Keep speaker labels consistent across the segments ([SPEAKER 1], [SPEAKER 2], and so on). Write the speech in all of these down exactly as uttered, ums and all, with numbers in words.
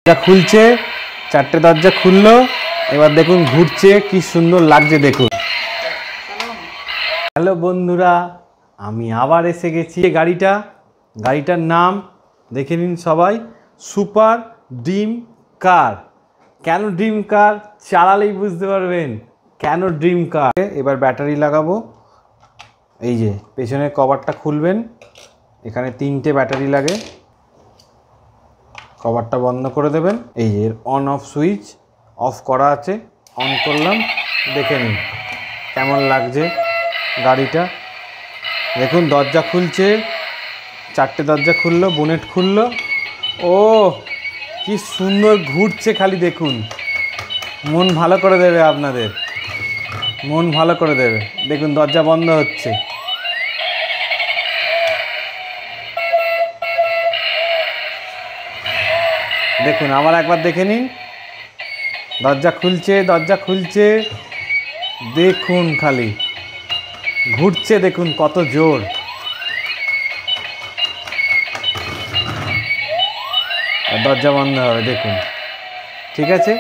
[SPEAKER 1] খুলছে, চারটে দরজা খুললো, এবার দেখুন ঘুরছে, কি সুন্দর লাগছে দেখুন। হ্যালো বন্ধুরা, আমি আবার এসে গেছি। গাড়িটা গাড়িটার নাম দেখে নিন সবাই, সুপার ড্রিম কার। কেন ড্রিম কার চালালেই বুঝতে পারবেন কেন ড্রিম কার। এবার ব্যাটারি লাগাবো। এই যে পেছনের কভারটা খুলবেন, এখানে তিনটে ব্যাটারি লাগে। কভারটা বন্ধ করে দেবেন। এই যে অন অফ সুইচ অফ করা আছে, অন করলাম, দেখে নিন কেমন লাগছে গাড়িটা। দেখুন দরজা খুলছে, চারটে দরজা খুললো, বোনেট খুললো। ও কি সুন্দর ঘুরছে, খালি দেখুন, মন ভালো করে দেবে আপনাদের, মন ভালো করে দেবে। দেখুন দরজা বন্ধ হচ্ছে। দেখুন আবার একবার দেখে নিন, দরজা খুলছে, দরজা খুলছে, দেখুন খালি ঘুরছে, দেখুন কত জোর। দরজা বন্ধ হবে, দেখুন। ঠিক আছে,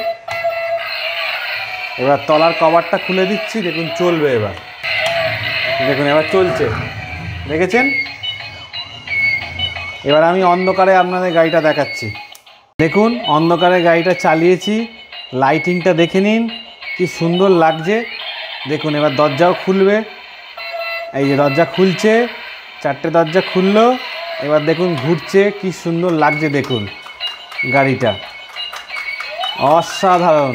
[SPEAKER 1] এবার তলার কভারটা খুলে দিচ্ছি, দেখুন চলবে এবার। দেখুন এবার চলছে, দেখেছেন। এবার আমি অন্ধকারে আপনাদের গাড়িটা দেখাচ্ছি। দেখুন অন্ধকারে গাড়িটা চালিয়েছি, লাইটিংটা দেখে নিন কি সুন্দর লাগছে। দেখুন এবার দরজাও খুলবে। এই যে দরজা খুলছে, চারটে দরজা খুললো, এবার দেখুন ঘুরছে, কি সুন্দর লাগছে দেখুন গাড়িটা, অসাধারণ।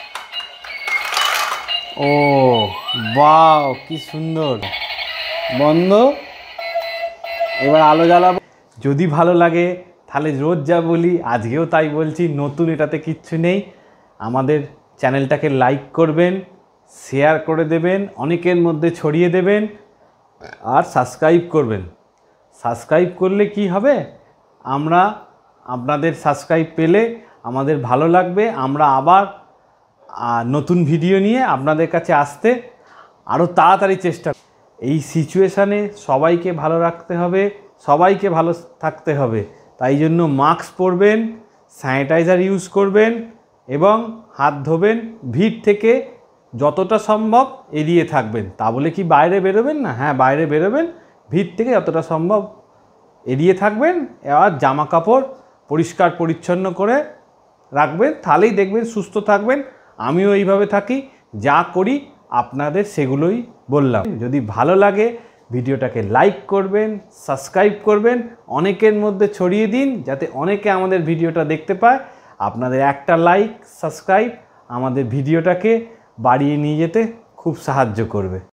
[SPEAKER 1] ও বাও, কি সুন্দর। বন্ধ। এবার আলো জ্বালাবো। যদি ভালো লাগে তাহলে রোজ যা বলি আজকেও তাই বলছি, নতুন এটাতে কিচ্ছু নেই। আমাদের চ্যানেলটাকে লাইক করবেন, শেয়ার করে দেবেন, অনেকের মধ্যে ছড়িয়ে দেবেন, আর সাবস্ক্রাইব করবেন। সাবস্ক্রাইব করলে কি হবে, আমরা আপনাদের সাবস্ক্রাইব পেলে আমাদের ভালো লাগবে, আমরা আবার নতুন ভিডিও নিয়ে আপনাদের কাছে আসতে আরও তাড়াতাড়ি চেষ্টা। এই সিচুয়েশানে সবাইকে ভালো রাখতে হবে, সবাইকে ভালো থাকতে হবে, তাই জন্য মাস্ক পরবেন, স্যানিটাইজার ইউজ করবেন এবং হাত ধোবেন। ভিড় থেকে যতটা সম্ভব এড়িয়ে থাকবেন। তা বলে কি বাইরে বেরোবেন না? হ্যাঁ, বাইরে বেরোবেন, ভিড় থেকে যতটা সম্ভব এড়িয়ে থাকবেন। আর জামা কাপড় পরিষ্কার পরিচ্ছন্ন করে রাখবেন, তাহলেই দেখবেন সুস্থ থাকবেন। আমিও এইভাবে থাকি, যা করি আপনাদের সেগুলোই বললাম। যদি ভালো লাগে ভিডিওটাকে লাইক করবেন, সাবস্ক্রাইব করবেন, অনেকের মধ্যে ছড়িয়ে দিন যাতে অনেকে আমাদের ভিডিওটা দেখতে পায়। আপনাদের একটা লাইক সাবস্ক্রাইব আমাদের ভিডিওটাকে বাড়িয়ে নিয়ে যেতে খুব সাহায্য করবে।